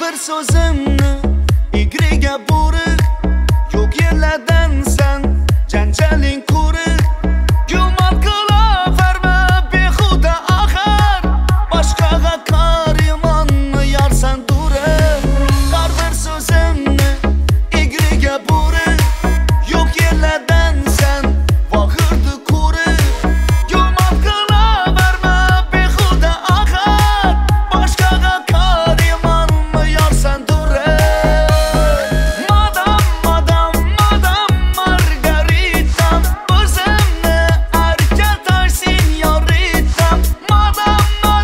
bir so'zimni igriga burib, yo'q yerlardan san janjaling qurib, gumon qilaverma behuda axir, boshqaga qar yomonmi yorsan durib. Har bir so'zimni igriga burib, yo'q yerlardan san vahirni qurib, gumon qilaverma behuda axir, boshqaga qar yomonmi yorsan durib. Madam Margarita, o'zimni arkatay senyorita. Madam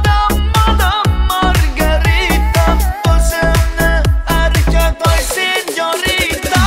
Margarita, o'zimni arkatay senyorita.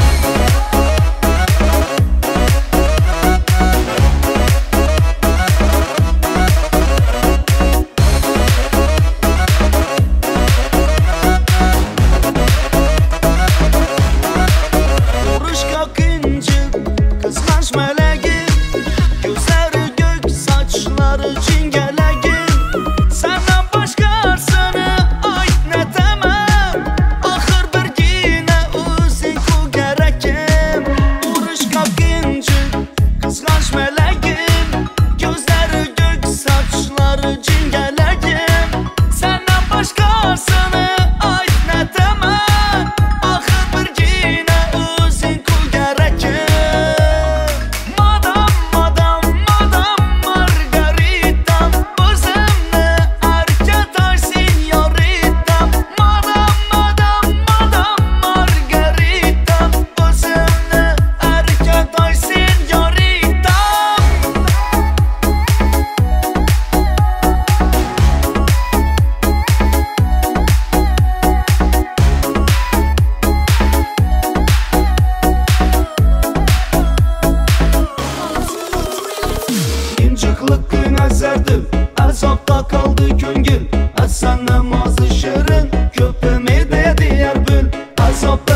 Urushga qinjiq qizg'anch malagim, ko'zlari ko'k, sochlari jingalagim. Sendan boshqasini aytnataman, axir birgina o'zing-ku kerakim. Urushga qinjiq qizg'anch malagim, ko'zlari ko'k, sochlari jingalagim. Sendan boshqasini aytnataman, axir birgina o'zing-ku kerakim. Madam Margarita, o'zimni arkatay senyorita. Madam Margarita, o'zimni arkatay senyorita. İnjiqliqing azardim, azobda qoldi ko'ngil. Asan namozi shirin, ko'pim edi deyar bil. Azob